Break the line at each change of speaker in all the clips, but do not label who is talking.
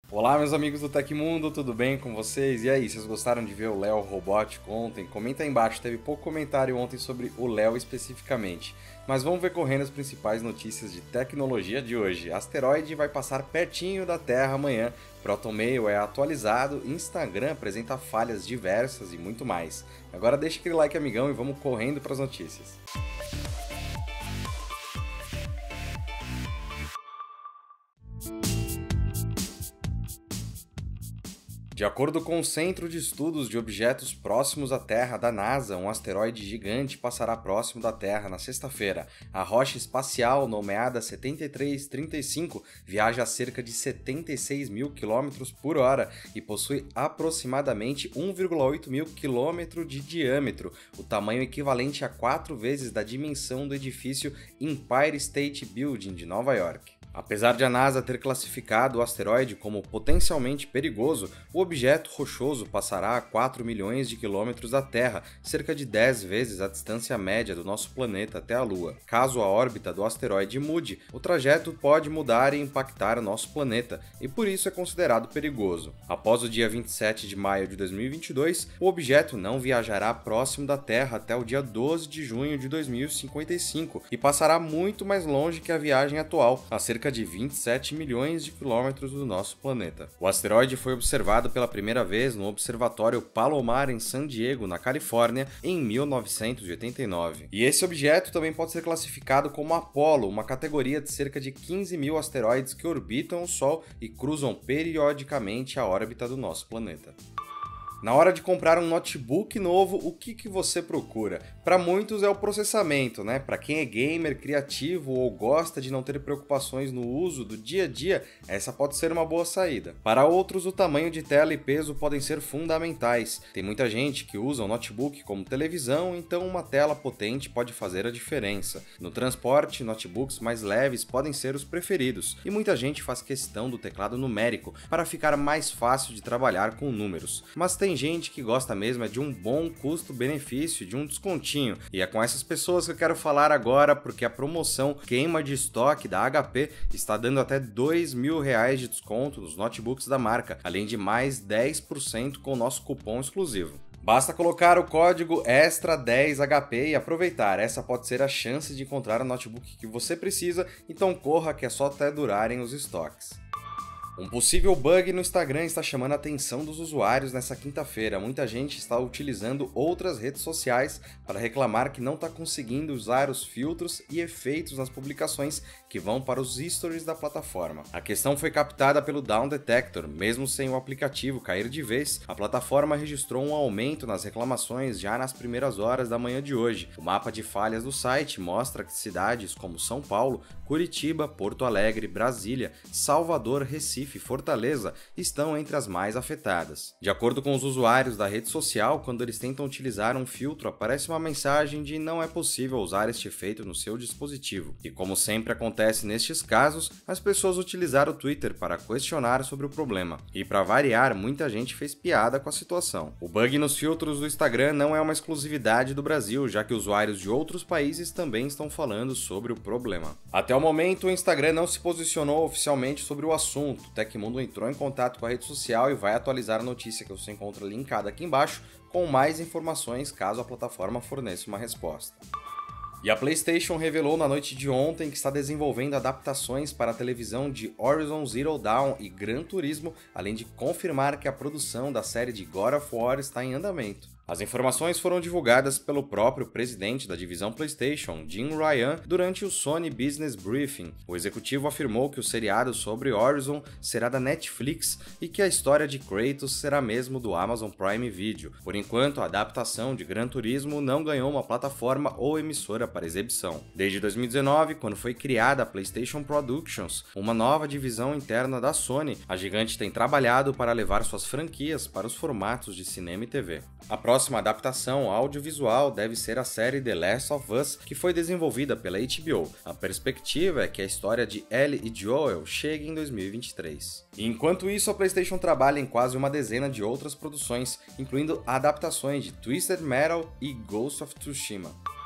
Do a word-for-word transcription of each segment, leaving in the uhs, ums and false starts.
Olá, meus amigos do Tecmundo, tudo bem com vocês? E aí, vocês gostaram de ver o Léo robótico ontem? Comenta aí embaixo, teve pouco comentário ontem sobre o Léo especificamente. Mas vamos ver correndo as principais notícias de tecnologia de hoje. Asteroide vai passar pertinho da Terra amanhã, Protonmail é atualizado, Instagram apresenta falhas diversas e muito mais. Agora deixa aquele like, amigão, e vamos correndo para as notícias. De acordo com o Centro de Estudos de Objetos Próximos à Terra da NASA, um asteroide gigante passará próximo da Terra na sexta-feira. A rocha espacial, nomeada setenta e três trinta e cinco, viaja a cerca de setenta e seis mil quilômetros por hora e possui aproximadamente um vírgula oito mil quilômetros de diâmetro, o tamanho equivalente a quatro vezes da dimensão do edifício Empire State Building de Nova York. Apesar de a NASA ter classificado o asteroide como potencialmente perigoso, o objeto rochoso passará a quatro milhões de quilômetros da Terra, cerca de dez vezes a distância média do nosso planeta até a Lua. Caso a órbita do asteroide mude, o trajeto pode mudar e impactar o nosso planeta, e por isso é considerado perigoso. Após o dia vinte e sete de maio de dois mil e vinte e dois, o objeto não viajará próximo da Terra até o dia doze de junho de dois mil e cinquenta e cinco e passará muito mais longe que a viagem atual, a cerca de vinte e sete milhões de quilômetros do nosso planeta. O asteroide foi observado pela primeira vez no Observatório Palomar em San Diego, na Califórnia, em mil novecentos e oitenta e nove. E esse objeto também pode ser classificado como Apollo, uma categoria de cerca de quinze mil asteroides que orbitam o Sol e cruzam periodicamente a órbita do nosso planeta. Na hora de comprar um notebook novo, o que, que você procura? Para muitos é o processamento, né? Para quem é gamer, criativo ou gosta de não ter preocupações no uso do dia a dia, essa pode ser uma boa saída. Para outros, o tamanho de tela e peso podem ser fundamentais. Tem muita gente que usa o notebook como televisão, então uma tela potente pode fazer a diferença. No transporte, notebooks mais leves podem ser os preferidos, e muita gente faz questão do teclado numérico para ficar mais fácil de trabalhar com números. Mas tem Tem gente que gosta mesmo é de um bom custo-benefício, de um descontinho, e é com essas pessoas que eu quero falar agora, porque a promoção queima de estoque da H P está dando até dois mil reais de desconto nos notebooks da marca, além de mais dez por cento com o nosso cupom exclusivo. Basta colocar o código extra dez H P e aproveitar, essa pode ser a chance de encontrar o notebook que você precisa, então corra que é só até durarem os estoques. Um possível bug no Instagram está chamando a atenção dos usuários nessa quinta-feira. Muita gente está utilizando outras redes sociais para reclamar que não está conseguindo usar os filtros e efeitos nas publicações que vão para os stories da plataforma. A questão foi captada pelo Down Detector. Mesmo sem o aplicativo cair de vez, a plataforma registrou um aumento nas reclamações já nas primeiras horas da manhã de hoje. O mapa de falhas do site mostra que cidades como São Paulo, Curitiba, Porto Alegre, Brasília, Salvador, Recife e Fortaleza estão entre as mais afetadas. De acordo com os usuários da rede social, quando eles tentam utilizar um filtro, aparece uma mensagem de não é possível usar este efeito no seu dispositivo. E como sempre acontece nestes casos, as pessoas utilizaram o Twitter para questionar sobre o problema. E para variar, muita gente fez piada com a situação. O bug nos filtros do Instagram não é uma exclusividade do Brasil, já que usuários de outros países também estão falando sobre o problema. Até o momento, o Instagram não se posicionou oficialmente sobre o assunto. O Tecmundo entrou em contato com a rede social e vai atualizar a notícia que você encontra linkada aqui embaixo com mais informações caso a plataforma forneça uma resposta. E a PlayStation revelou na noite de ontem que está desenvolvendo adaptações para a televisão de Horizon Zero Dawn e Gran Turismo, além de confirmar que a produção da série de God of War está em andamento. As informações foram divulgadas pelo próprio presidente da divisão PlayStation, Jim Ryan, durante o Sony Business Briefing. O executivo afirmou que o seriado sobre Horizon será da Netflix e que a história de Kratos será mesmo do Amazon Prime Video. Por enquanto, a adaptação de Gran Turismo não ganhou uma plataforma ou emissora para exibição. Desde dois mil e dezenove, quando foi criada a PlayStation Productions, uma nova divisão interna da Sony, a gigante tem trabalhado para levar suas franquias para os formatos de cinema e T V. A próxima adaptação audiovisual deve ser a série The Last of Us, que foi desenvolvida pela H B O. A perspectiva é que a história de Ellie e Joel chegue em dois mil e vinte e três. Enquanto isso, a PlayStation trabalha em quase uma dezena de outras produções, incluindo adaptações de Twisted Metal e Ghost of Tsushima.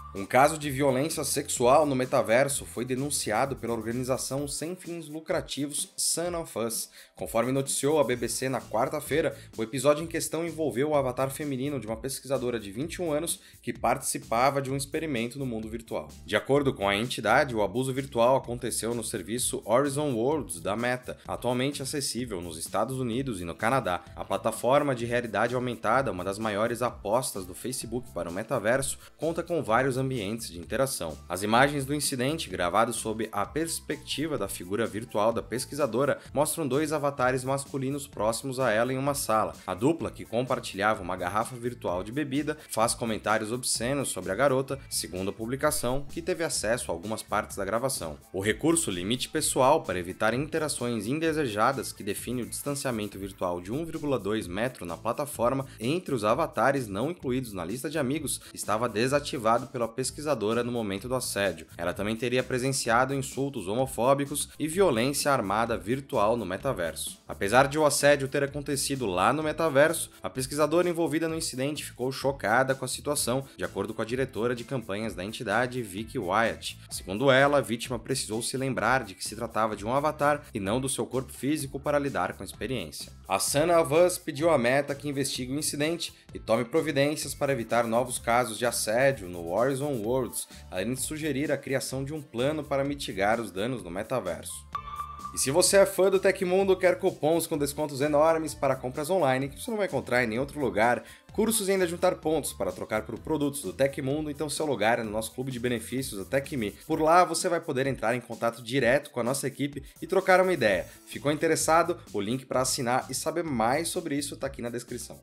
Um caso de violência sexual no metaverso foi denunciado pela organização sem fins lucrativos Son of Us. Conforme noticiou a B B C na quarta-feira, o episódio em questão envolveu o avatar feminino de uma pesquisadora de vinte e um anos que participava de um experimento no mundo virtual. De acordo com a entidade, o abuso virtual aconteceu no serviço Horizon Worlds da Meta, atualmente acessível nos Estados Unidos e no Canadá. A plataforma de realidade aumentada, uma das maiores apostas do Facebook para o metaverso, conta com vários ambientes de interação. As imagens do incidente, gravadas sob a perspectiva da figura virtual da pesquisadora, mostram dois avatares masculinos próximos a ela em uma sala. A dupla, que compartilhava uma garrafa virtual de bebida, faz comentários obscenos sobre a garota, segundo a publicação, que teve acesso a algumas partes da gravação. O recurso limite pessoal para evitar interações indesejadas, que define o distanciamento virtual de um vírgula dois metro na plataforma entre os avatares não incluídos na lista de amigos, estava desativado pela pesquisadora no momento do assédio. Ela também teria presenciado insultos homofóbicos e violência armada virtual no metaverso. Apesar de o assédio ter acontecido lá no metaverso, a pesquisadora envolvida no incidente ficou chocada com a situação, de acordo com a diretora de campanhas da entidade, Vicky Wyatt. Segundo ela, a vítima precisou se lembrar de que se tratava de um avatar e não do seu corpo físico para lidar com a experiência. A Son of Us pediu à Meta que investigue o incidente e tome providências para evitar novos casos de assédio no Horizon Worlds, além de sugerir a criação de um plano para mitigar os danos no metaverso. E se você é fã do Tecmundo, quer cupons com descontos enormes para compras online que você não vai encontrar em nenhum outro lugar, cursos e ainda juntar pontos para trocar por produtos do Tecmundo, então seu lugar é no nosso clube de benefícios, o TecMe. Por lá você vai poder entrar em contato direto com a nossa equipe e trocar uma ideia. Ficou interessado? O link para assinar e saber mais sobre isso está aqui na descrição.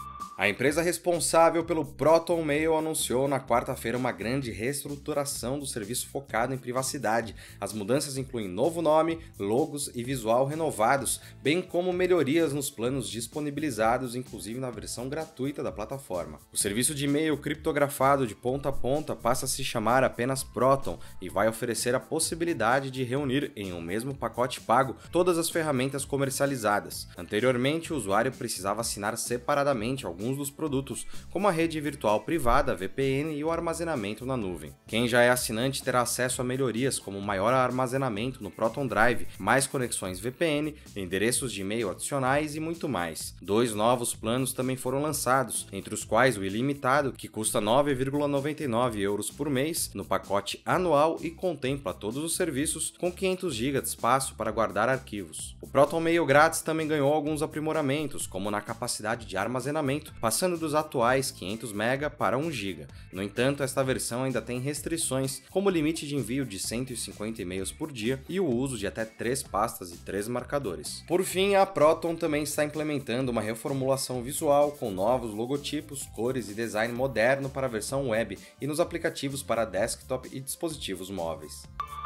A empresa responsável pelo Proton Mail anunciou na quarta-feira uma grande reestruturação do serviço focado em privacidade. As mudanças incluem novo nome, logos e visual renovados, bem como melhorias nos planos disponibilizados, inclusive na versão gratuita da plataforma. O serviço de e-mail criptografado de ponta a ponta passa a se chamar apenas Proton e vai oferecer a possibilidade de reunir em um mesmo pacote pago todas as ferramentas comercializadas. Anteriormente, o usuário precisava assinar separadamente alguns dos produtos, como a rede virtual privada, V P N e o armazenamento na nuvem. Quem já é assinante terá acesso a melhorias como maior armazenamento no Proton Drive, mais conexões V P N, endereços de e-mail adicionais e muito mais. Dois novos planos também foram lançados, entre os quais o ilimitado, que custa nove vírgula noventa e nove euros por mês no pacote anual e contempla todos os serviços com quinhentos gigas de espaço para guardar arquivos. O Proton Mail grátis também ganhou alguns aprimoramentos, como na capacidade de armazenamento, passando dos atuais quinhentos mega para um giga. No entanto, esta versão ainda tem restrições, como o limite de envio de cento e cinquenta e-mails por dia e o uso de até três pastas e três marcadores. Por fim, a Proton também está implementando uma reformulação visual com novos logotipos, cores e design moderno para a versão web e nos aplicativos para desktop e dispositivos móveis.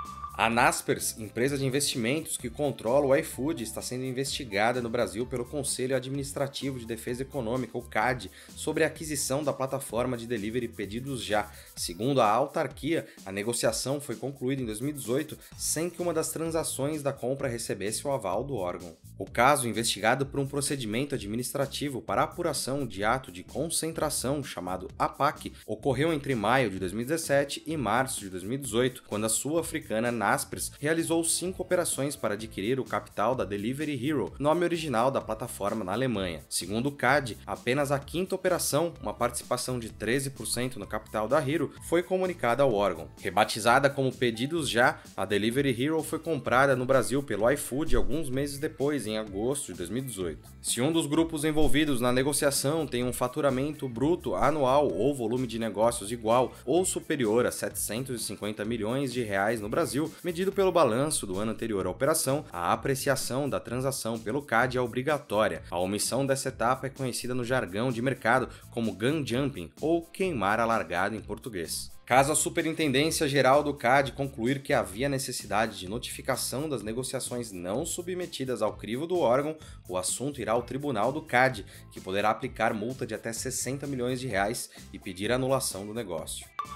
A Naspers, empresa de investimentos que controla o iFood, está sendo investigada no Brasil pelo Conselho Administrativo de Defesa Econômica, o C A D, sobre a aquisição da plataforma de delivery Pedidos Já. Segundo a autarquia, a negociação foi concluída em dois mil e dezoito sem que uma das transações da compra recebesse o aval do órgão. O caso, investigado por um procedimento administrativo para apuração de ato de concentração, chamado A P A C, ocorreu entre maio de dois mil e dezessete e março de dois mil e dezoito, quando a sul-africana Naspers realizou cinco operações para adquirir o capital da Delivery Hero, nome original da plataforma na Alemanha. Segundo o C A D, apenas a quinta operação, uma participação de treze por cento no capital da Hero, foi comunicada ao órgão. Rebatizada como Pedidos Já, a Delivery Hero foi comprada no Brasil pelo iFood alguns meses depois, em agosto de dois mil e dezoito. Se um dos grupos envolvidos na negociação tem um faturamento bruto anual ou volume de negócios igual ou superior a setecentos e cinquenta milhões de reais no Brasil, medido pelo balanço do ano anterior à operação, a apreciação da transação pelo C A D é obrigatória. A omissão dessa etapa é conhecida no jargão de mercado como gun jumping ou queimar a largada em português. Caso a Superintendência Geral do C A D concluir que havia necessidade de notificação das negociações não submetidas ao crivo do órgão, o assunto irá ao Tribunal do C A D, que poderá aplicar multa de até sessenta milhões de reais e pedir a anulação do negócio.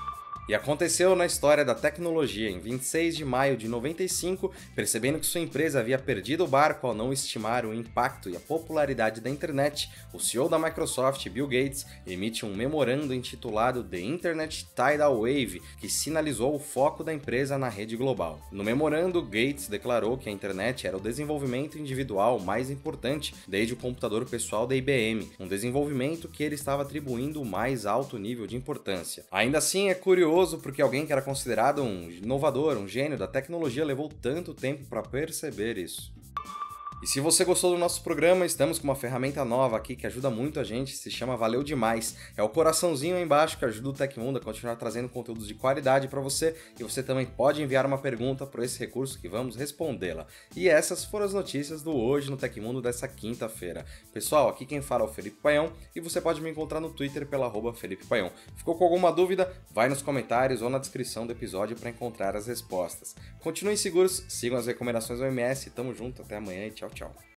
E aconteceu na história da tecnologia. Em vinte e seis de maio de noventa e cinco, percebendo que sua empresa havia perdido o barco ao não estimar o impacto e a popularidade da internet, o C E O da Microsoft, Bill Gates, emite um memorando intitulado The Internet Tidal Wave, que sinalizou o foco da empresa na rede global. No memorando, Gates declarou que a internet era o desenvolvimento individual mais importante desde o computador pessoal da I B M, um desenvolvimento que ele estava atribuindo o mais alto nível de importância. Ainda assim, é curioso porque alguém que era considerado um inovador, um gênio da tecnologia, levou tanto tempo para perceber isso. E se você gostou do nosso programa, estamos com uma ferramenta nova aqui que ajuda muito a gente, se chama Valeu Demais. É o coraçãozinho aí embaixo que ajuda o Tecmundo a continuar trazendo conteúdos de qualidade para você, e você também pode enviar uma pergunta por esse recurso que vamos respondê-la. E essas foram as notícias do Hoje no Tecmundo dessa quinta-feira. Pessoal, aqui quem fala é o Felipe Paião e você pode me encontrar no Twitter pela arroba Felipe Paião. Ficou com alguma dúvida? Vai nos comentários ou na descrição do episódio para encontrar as respostas. Continuem seguros, sigam as recomendações do O M S, tamo junto, até amanhã e tchau, tchau.